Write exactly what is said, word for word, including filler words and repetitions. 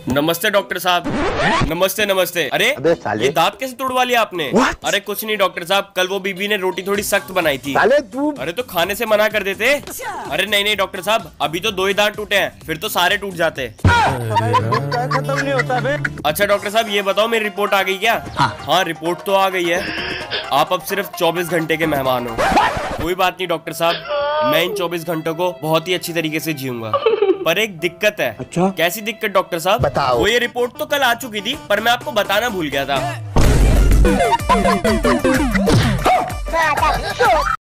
नमस्ते डॉक्टर साहब। नमस्ते नमस्ते। अरे ये दांत कैसे तोड़वा लिया आपने? अरे कुछ नहीं डॉक्टर साहब, कल वो बीबी ने रोटी थोड़ी सख्त बनाई थी। तू अरे तो खाने से मना कर देते। अरे नहीं नहीं डॉक्टर साहब, अभी तो दो ही दांत टूटे हैं, फिर तो सारे टूट जाते। खत्म नहीं होता बे। अच्छा डॉक्टर साहब ये बताओ, मेरी रिपोर्ट आ गई क्या? हाँ रिपोर्ट तो आ गई है। आप अब सिर्फ चौबीस घंटे के मेहमान हो। कोई बात नहीं डॉक्टर साहब, मैं इन चौबीस घंटों को बहुत ही अच्छी तरीके से जीऊंगा। पर एक दिक्कत है। अच्छा? कैसी दिक्कत डॉक्टर साहब? बताओ। वो ये रिपोर्ट तो कल आ चुकी थी, पर मैं आपको बताना भूल गया था।